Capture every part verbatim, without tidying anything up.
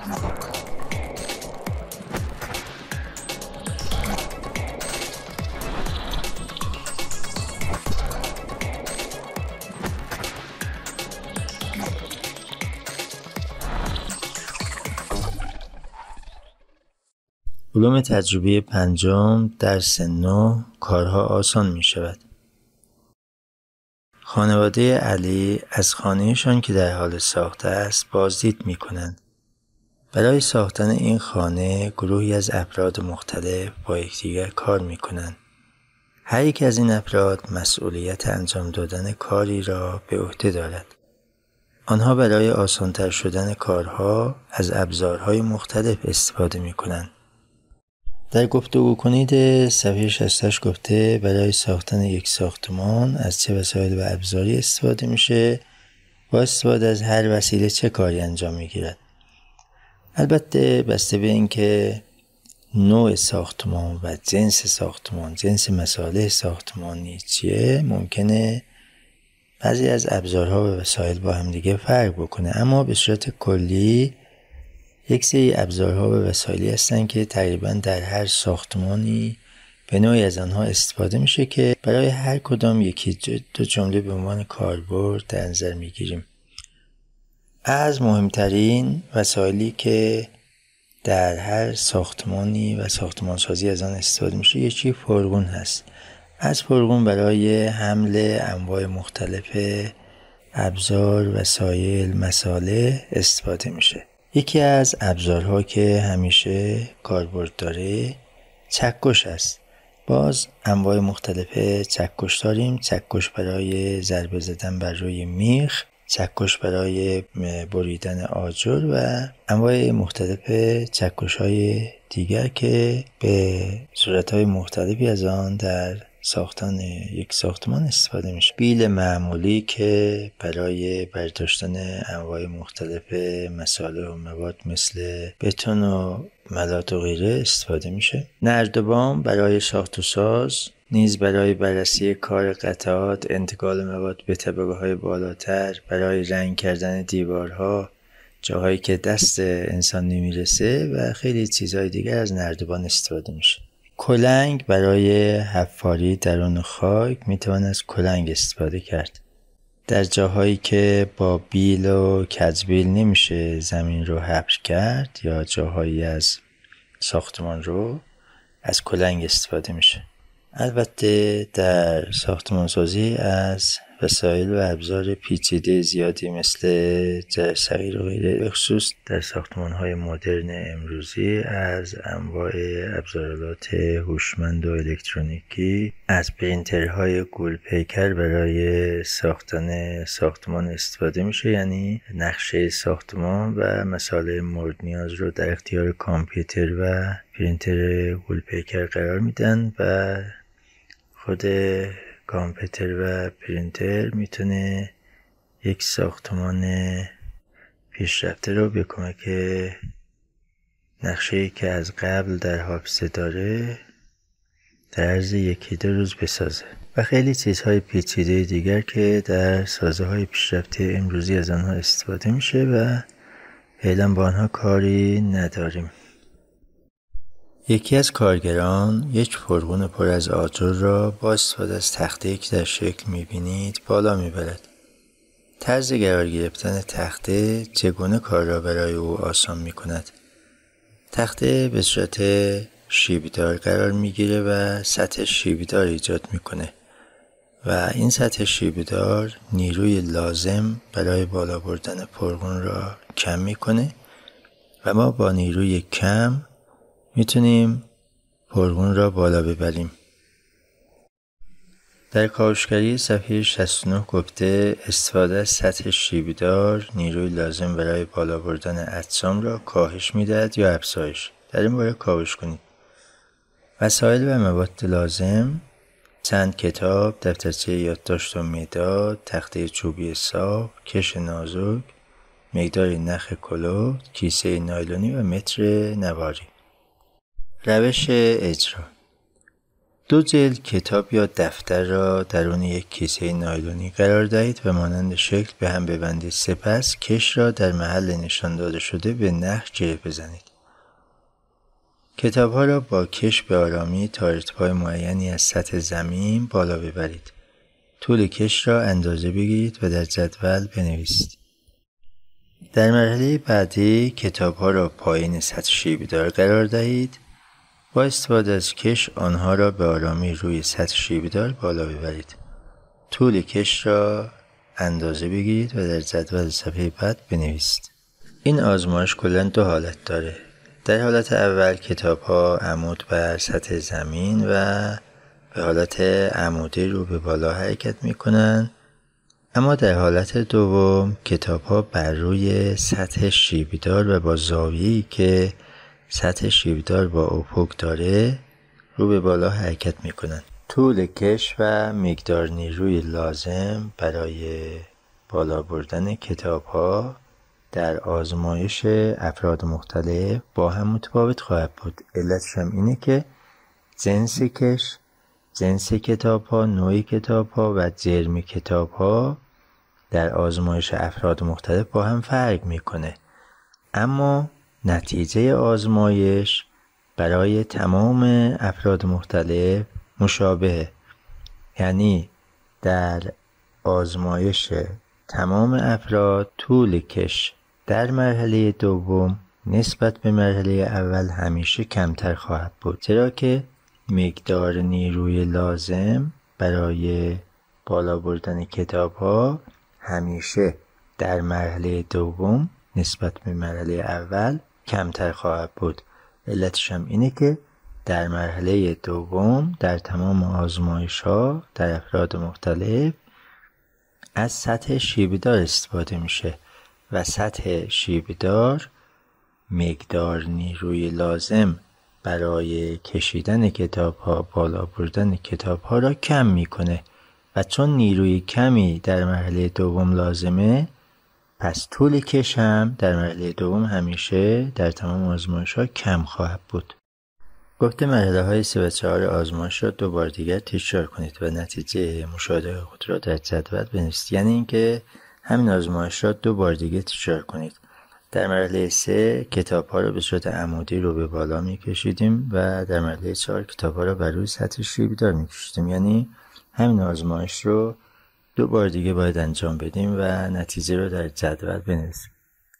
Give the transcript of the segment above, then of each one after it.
علوم تجربی پنجم درس نه کارها آسان می شود. خانواده علی از خانهشان که در حال ساخته است بازدید می کنند. برای ساختن این خانه گروهی از افراد مختلف با یکدیگر کار می کنند. هر یک از این افراد مسئولیت انجام دادن کاری را به عهده دارد. آنها برای آسان‌تر شدن کارها از ابزارهای مختلف استفاده می کنند. در گفتگو کنید صفحه شصت و هشت گفته برای ساختن یک ساختمان از چه وسایل و ابزاری استفاده میشه، با استفاده از هر وسیله چه کاری انجام میگیرد. البته بسته به این که نوع ساختمان و جنس ساختمان، جنس مصالح ساختمانی چیه، ممکنه بعضی از ابزارها و وسایل با هم دیگه فرق بکنه، اما به صورت کلی یک سری ابزارها و وسایلی هستن که تقریبا در هر ساختمانی به نوعی از آنها استفاده میشه که برای هر کدام یکی دو جمله به عنوان کاربرد در نظر میگیریم. از مهمترین وسایلی که در هر ساختمانی و ساختمانسازی از آن استفاده میشه یکی فرغون هست. از فرغون برای حمل انواع مختلف ابزار، وسایل، مصالح استفاده میشه. یکی از ابزارها که همیشه کاربرد داره چکش است. باز انواع مختلف چکش داریم. چکش برای ضربه زدن بر روی میخ، چکش برای بریدن آجر و انواع مختلف چکش های دیگر که به صورتهای مختلفی از آن در ساختن یک ساختمان استفاده میشه. بیل معمولی که برای برداشتن انواع مختلف مصالح و مواد مثل بتون و ملات و غیره استفاده میشه. نردبان برای ساخت و ساز، نیز برای بررسی کار قطعات، انتقال مواد به طبقه های بالاتر، برای رنگ کردن دیوارها، جاهایی که دست انسان نمیرسه و خیلی چیزهای دیگر از نردبان استفاده میشه. کلنگ برای حفاری درون خاک میتوان از کلنگ استفاده کرد. در جاهایی که با بیل و کجبیل نمیشه زمین رو حفر کرد یا جاهایی از ساختمان رو از کلنگ استفاده میشه. البته در ساختمانسازی از وسایل و ابزار پیچیده زیادی مثل جرثقیل و غیره، به خصوص در ساختمان‌های مدرن امروزی از انواع ابزارالات هوشمند و الکترونیکی، از پرینترهای گول پیکر برای ساختن ساختمان استفاده میشه. یعنی نقشه ساختمان و مسائل مورد نیاز رو در اختیار کامپیوتر و پرینتر گول پیکر قرار میدن و خود کامپیوتر و پرینتر میتونه یک ساختمان پیشرفته رو به کمک نقشه‌ای که از قبل در حافظه داره در عرض یکی دو روز بسازه و خیلی چیزهای پیچیده دیگر که در سازه‌های پیشرفته امروزی از آنها استفاده میشه و فعلا با آنها کاری نداریم. یکی از کارگران یک فرغون پر از آجر را با استفاده از تخته‌ای که در شکل می‌بینید بالا می‌برد. طرز قرار گرفتن تخته چگونه کار را برای او آسان می‌کند. تخته به صورت شیبدار قرار می‌گیره و سطح شیبدار ایجاد می‌کنه و این سطح شیبدار نیروی لازم برای بالا بردن فرغون را کم می‌کنه و ما با نیروی کم میتونیم فرغون را بالا ببریم. در کاوشگری صفحه شصت و نه گفته استفاده از سطح شیبدار نیروی لازم برای بالا بردن اجسام را کاهش میدهد یا افزایش. در این باره کاوش کنید. وسایل و مواد لازم: چند کتاب، دفترچه یادداشت و مداد، تخته چوبی صاف، کش نازک، مقدار نخ کلفت، کیسه نایلونی و متر نواری. روش اجرا: دو جلد کتاب یا دفتر را درون یک کیسه نایلونی قرار دهید و مانند شکل به هم ببندید. سپس کش را در محل نشان داده شده به نخ گره بزنید. کتاب ها را با کش به آرامی تا ارتفاع معینی از سطح زمین بالا ببرید. طول کش را اندازه بگیرید و در جدول بنویسید. در مرحله بعدی کتاب ها را پایین سطح شیبیدار قرار دهید. با استفاده از کش آنها را به آرامی روی سطح شیبیدار بالا ببرید. طول کش را اندازه بگیرید و در جدول صفحه بعد بنویسید. این آزمایش کلاً دو حالت داره. در حالت اول کتاب ها عمود بر سطح زمین و به حالت عمودی رو به بالا حرکت می کنن. اما در حالت دوم کتاب ها بر روی سطح شیبیدار و با زاویه‌ای که سطح شیبیدار با افق داره رو به بالا حرکت می کنن. طول کش و مقدار نیروی لازم برای بالا بردن کتاب ها در آزمایش افراد مختلف با هم متفاوت خواهد بود. علتش هم اینه که جنس کش، جنس کتاب ها، نوع کتاب ها و جرم کتاب ها در آزمایش افراد مختلف با هم فرق میکنه. اما نتیجه آزمایش برای تمام افراد مختلف مشابهه. یعنی در آزمایش تمام افراد طول کش در مرحله دوم نسبت به مرحله اول همیشه کمتر خواهد بود، چرا که مقدار نیروی لازم برای بالا بردن کتاب ها همیشه در مرحله دوم نسبت به مرحله اول کمتر خواهد بود. علتش هم اینه که در مرحله دوم در تمام آزمایش ها در افراد مختلف از سطح شیبیدار استفاده میشه و سطح شیبیدار مقدار نیروی لازم برای کشیدن کتاب ها، بالا بردن کتاب ها را کم میکنه و چون نیروی کمی در مرحله دوم لازمه، پس طول کش هم در مرحله دوم همیشه در تمام آزمایش ها کم خواهد بود. گفته مرحله های سه و چهار آزمایش را دو بار دیگر تکرار کنید و نتیجه مشاهده خود را در جدول بنویسید. یعنی اینکه همین آزمایش را دو بار دیگر تکرار کنید. در مرحله سه کتاب ها را به صورت عمودی رو به بالا می کشیدیم و در مرحله چهار کتاب ها را بر روی سطح شیبیدار می کشیدیم. یعنی همین آزمایش رو دو بار دیگه باید انجام بدیم و نتیجه رو در جدول بنویسیم.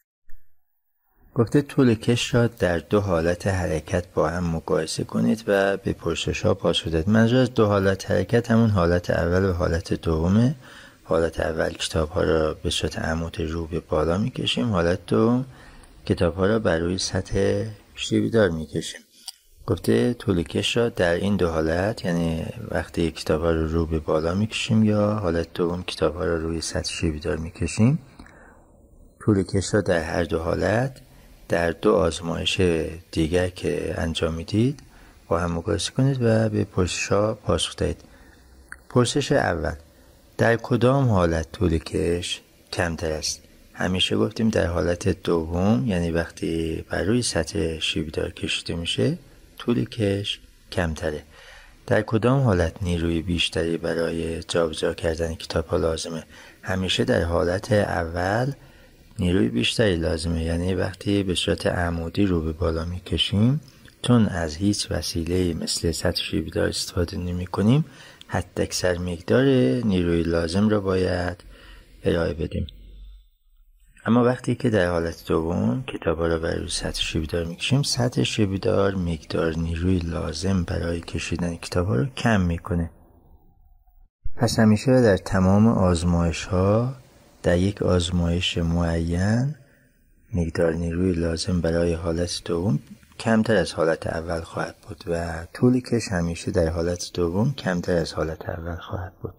گفته طول کش را در دو حالت حرکت با هم مقایسه کنید و به پرسش ها پاسخ دهید. منظور از دو حالت حرکت همون حالت اول و حالت دومه. حالت اول کتاب ها را به صورت عمودی رو به بالا می کشیم. حالت دوم کتاب ها را بر روی سطح شیبیدار می کشیم. گفته طول کش را در این دو حالت، یعنی وقتی کتاب ها رو رو به بالا می کشیم یا حالت دوم کتاب ها را روی سطح شیبیدار می کشیم، طول کش را در هر دو حالت در دو آزمایش دیگر که انجام میدید با هم مقایسه کنید و به پرسش ها پاسخ دهید. پرسش اول: در کدام حالت طول کش کمتر است؟ همیشه گفتیم در حالت دوم، یعنی وقتی بر روی سطح شیبیدار کشیده میشه طول کش کمتره. در کدام حالت نیروی بیشتری برای جابجا کردن کتاب ها لازمه؟ همیشه در حالت اول نیروی بیشتری لازمه، یعنی وقتی به صورت عمودی رو به بالا میکشیم، چون از هیچ وسیله مثل سطح شیبیدار استفاده نمی کنیم، حد اکثر مقدار نیروی لازم را باید ارائه بدیم. اما وقتی که در حالت دوم کتاب ها را بر روی سطح شیبیدار میکشیم، سطح شیبیدار مقدار نیروی لازم برای کشیدن کتاب ها را کم میکنه. پس همیشه در تمام آزمایش ها در یک آزمایش معین مقدار نیروی لازم برای حالت دوم کمتر از حالت اول خواهد بود و طول کش همیشه در حالت دوم کمتر از حالت اول خواهد بود.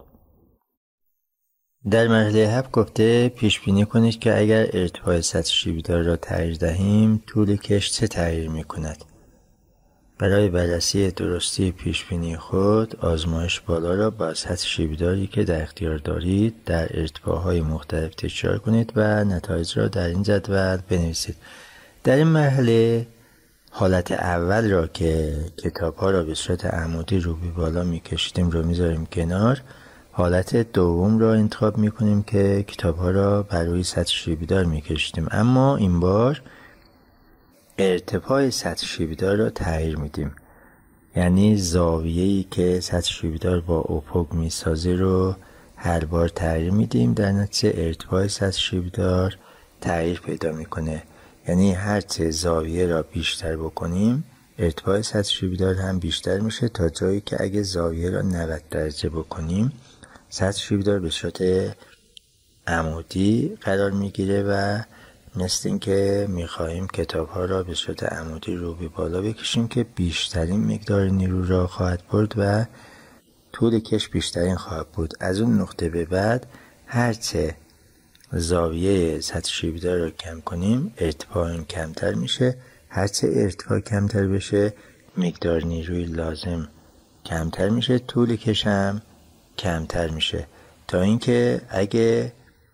در مرحله هفت گفته پیش بینی کنید که اگر ارتفاع سطح شیبیدار را تغییر دهیم طول کش چه تغییر می کند. برای بررسی درستی پیش بینی خود آزمایش بالا را با سطح شیبیداری که در اختیار دارید در ارتفاعهای مختلف تکرار کنید و نتایج را در این جدول بنویسید. در این مرحله حالت اول را که کتاب ها را به صورت عمودی رو به بالا میکشیدیم رو میذاریم کنار. حالت دوم را انتخاب میکنیم که کتاب ها را بر روی سطح شیبیدار میکشیدیم، اما این بار ارتفاع سطح شیبیدار را تغییر میدیم. یعنی زاویه‌ای که سطح شیبیدار با افق میسازه رو هر بار تغییر میدیم، در نتیجه ارتفاع سطح شیبیدار تغییر پیدا میکنه. یعنی هرچه زاویه را بیشتر بکنیم ارتفاع سطح شیبیدار هم بیشتر میشه، تا جایی که اگه زاویه را نود درجه بکنیم سطح شیبیدار به صورت عمودی قرار میگیره و مثل این که میخواهیم کتاب ها را به صورت عمودی رو به بالا بکشیم که بیشترین مقدار نیرو را خواهد برد و طول کش بیشترین خواهد بود. از اون نقطه به بعد هرچه زاویه سطح شیبیدار را کم کنیم ارتفاع کمتر میشه. هرچه ارتفاع کمتر بشه مقدار نیروی لازم کمتر میشه، طول کش هم کمتر میشه، تا اینکه اگه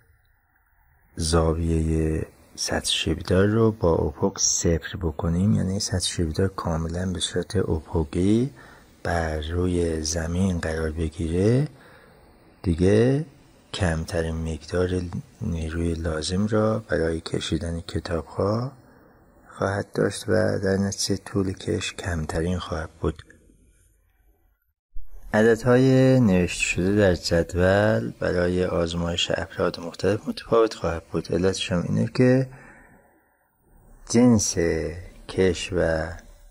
زاویه سطح شیبیدار رو با افق صفر بکنیم، یعنی سطح شیبیدار کاملا به صورت افقی بر روی زمین قرار بگیره، دیگه کمترین مقدار نیروی لازم را برای کشیدن کتاب ها خواهد داشت و در نتیجه طول کش کمترین خواهد بود. عددهای نوشته شده در جدول برای آزمایش افراد مختلف متفاوت خواهد بود. علتش هم اینه که جنس کش و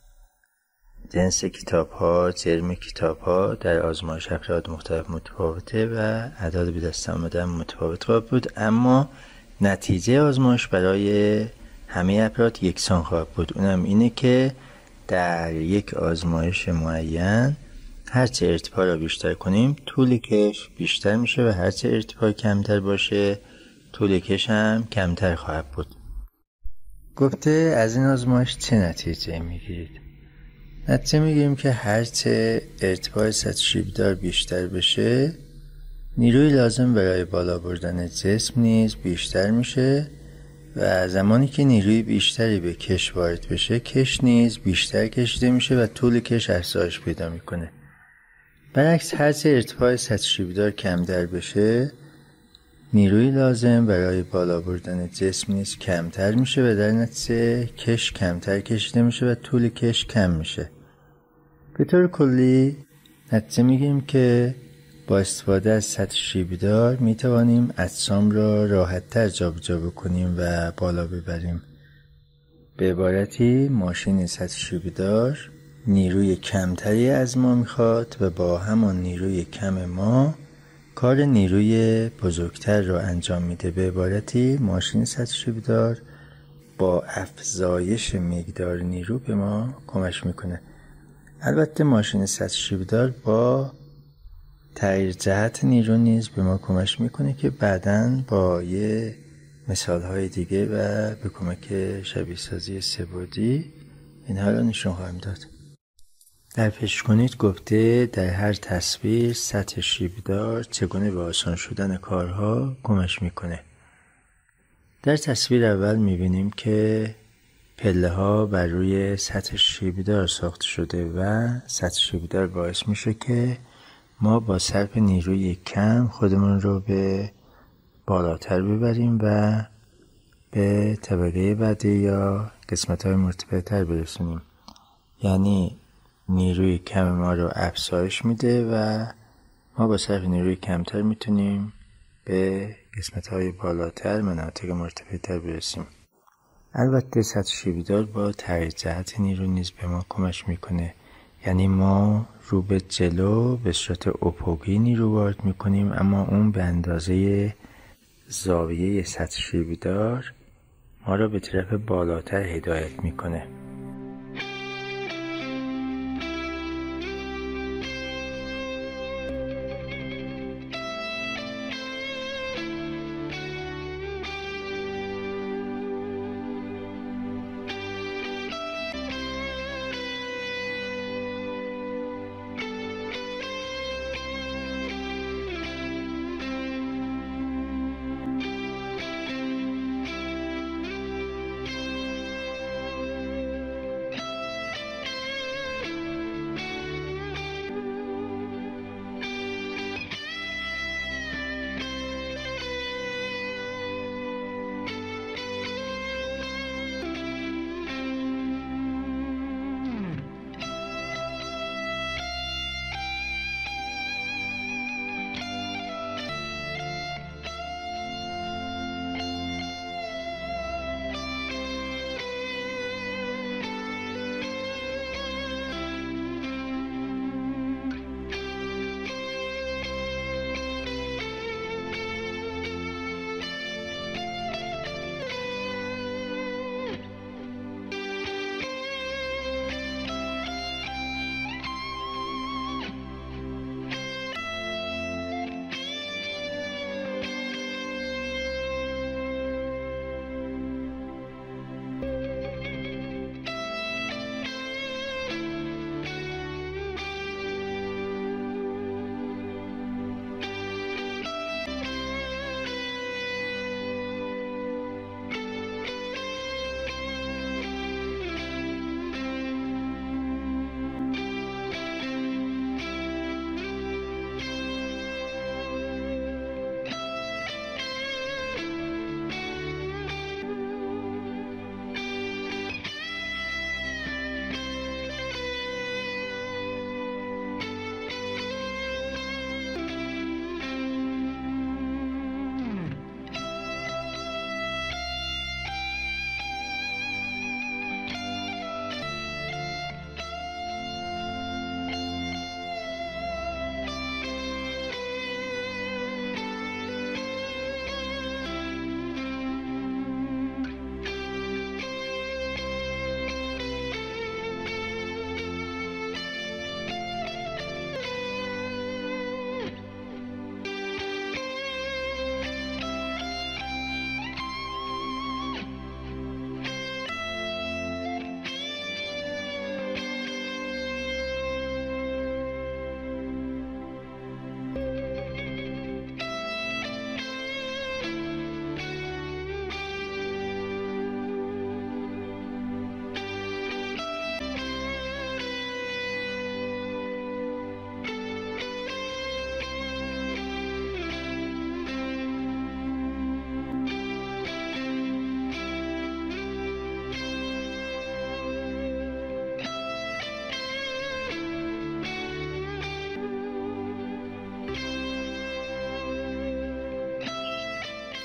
جنس کتاب ها، جرم کتاب ها در آزمایش افراد مختلف متفاوته و اعداد به دست آمده متفاوت خواهد بود، اما نتیجه آزمایش برای همه افراد یکسان خواهد بود. اونم اینه که در یک آزمایش معین هرچه ارتفاع را بیشتر کنیم طول کش بیشتر میشه و هرچه ارتفاع کمتر باشه طول کش هم کمتر خواهد بود. گفته از این آزمایش چه نتیجه میگیرید؟ نتیجه میگیریم که هرچه ارتفاع سطح شیبیدار بیشتر بشه نیروی لازم برای بالا بردن جسم نیز بیشتر میشه و زمانی که نیروی بیشتری به کش وارد بشه کش نیز بیشتر کشیده میشه و طول کش افزایش پیدا میکنه. برعکس هرچه ارتفاع سطح شیبیدار کمتر بشه نیروی لازم برای بالا بردن جسم نیز کمتر میشه و در نتیجه کش کمتر کشیده میشه و طول کش کم میشه. به طور کلی نتیجه میگیم که با استفاده از سطح شیبیدار میتوانیم اجسام را راحت‌تر جابجا بکنیم و بالا ببریم. به عبارتی ماشین سطح شیبیدار نیروی کمتری از ما میخواد و با همان نیروی کم ما کار نیروی بزرگتر را انجام میده. به عبارتی ماشین سطح شیبیدار با افزایش مقدار نیرو به ما کمک میکنه. البته ماشین سطح شیبیدار با تغییر جهت نیرو نیز به ما کمک میکنه که بعداً با یه مثالهای دیگه و به کمک شبیه سازی سه‌بعدی اینها را نشون خواهیم داد. در پیش کنید گفته در هر تصویر سطح شیبیدار چگونه به آسان شدن کارها کمک میکنه. در تصویر اول میبینیم که پله ها بر روی سطح شیبیدار ساخته شده و سطح شیبیدار باعث میشه که ما با صرف نیروی کم خودمون رو به بالاتر ببریم و به طبقه بعدی یا قسمت های مرتفع تر برسونیم. یعنی نیروی کم ما رو افزایش میده و ما با صرف نیروی کمتر میتونیم به قسمت های بالاتر، مناطق مرتفع تر برسیم. البته سطح شیبیدار با تغییر جهت نیرو نیز به ما کمک میکنه. یعنی ما رو به جلو به صورت افقی نیرو وارد میکنیم، اما اون به اندازه زاویه سطح شیبیدار ما رو به طرف بالاتر هدایت میکنه.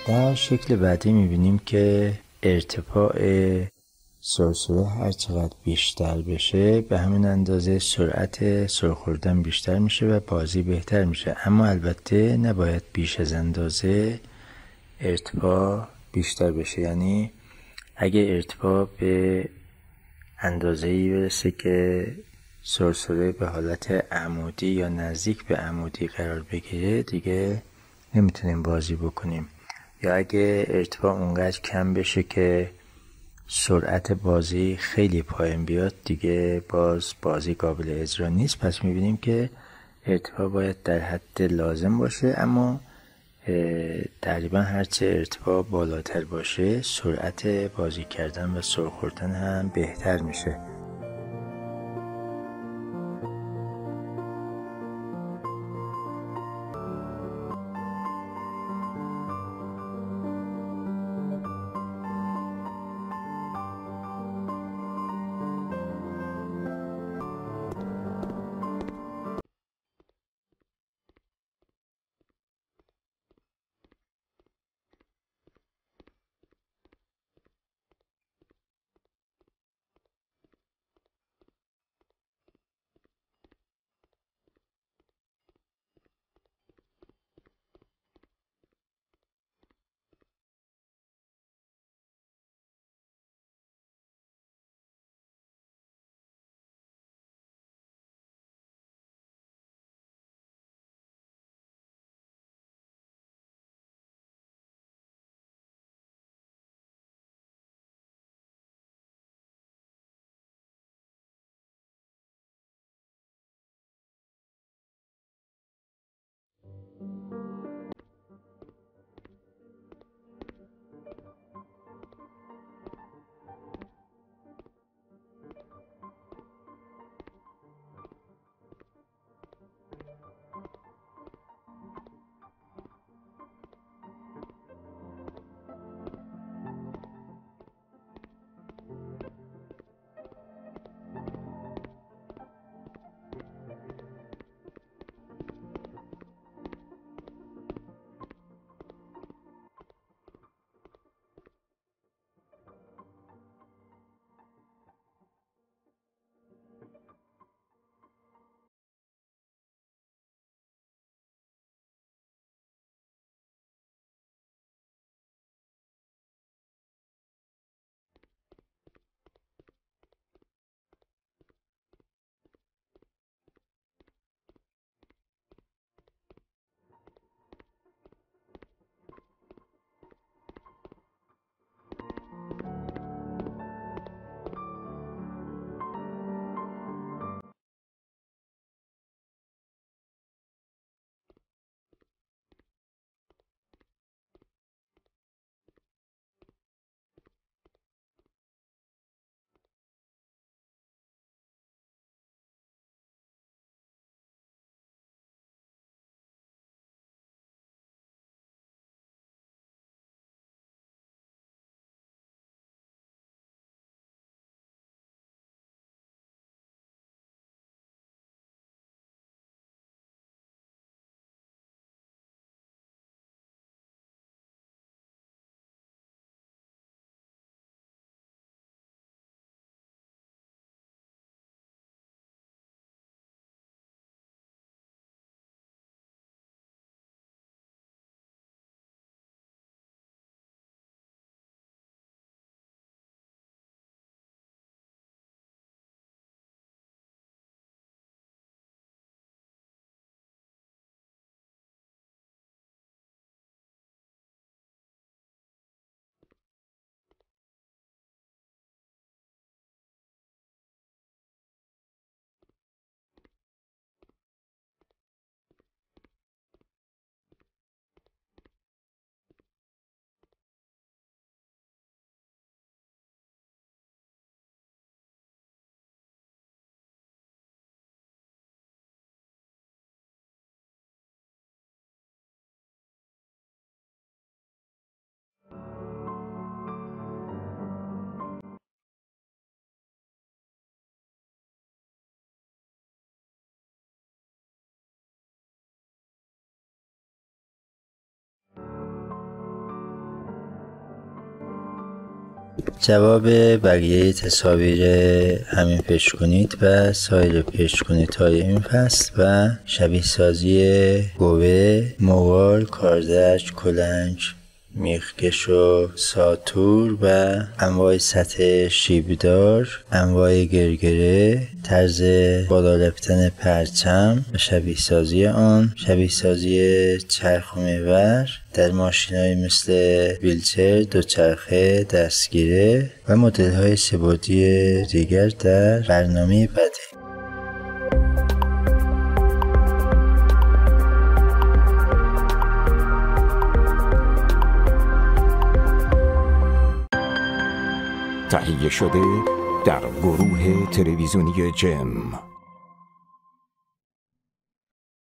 در شکل بعدی میبینیم که ارتفاع سرسره هر چقدر بیشتر بشه به همین اندازه سرعت سرخوردن بیشتر میشه و بازی بهتر میشه، اما البته نباید بیش از اندازه ارتفاع بیشتر بشه. یعنی اگه ارتفاع به اندازه‌ای برسه که سرسره به حالت عمودی یا نزدیک به عمودی قرار بگیره دیگه نمیتونیم بازی بکنیم، یا اگه ارتفاع اونقدر کم بشه که سرعت بازی خیلی پایین بیاد دیگه باز بازی قابل اجرا نیست. پس میبینیم که ارتفاع باید در حد لازم باشه، اما تقریبا هرچه ارتفاع بالاتر باشه سرعت بازی کردن و سرخوردن هم بهتر میشه. جواب بقیه تصاویر همین پیچ‌کنید و سایر پیچ‌کنیدهای این فصل و شبیه سازی گوه، موال، کاردشت، کلنگ، میخکش و ساتور و انواع سطح شیبدار، انواع گرگره، طرز بالا رفتن پرچم و شبیه سازی آن، شبیه سازی چرخ و محور در ماشین‌های مثل ویلچر، دوچرخه، دستگیره و مدل‌های سه‌بعدی دیگر در برنامه بعدی. تهیه شده در گروه تلویزیونی جم.